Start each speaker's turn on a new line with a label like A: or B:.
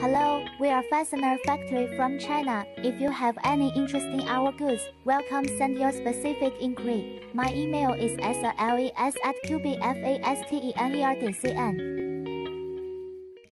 A: Hello, we are Fastener Factory from China. If you have any interest in our goods, welcome send your specific inquiry. My email is sales@qbfastener.cn.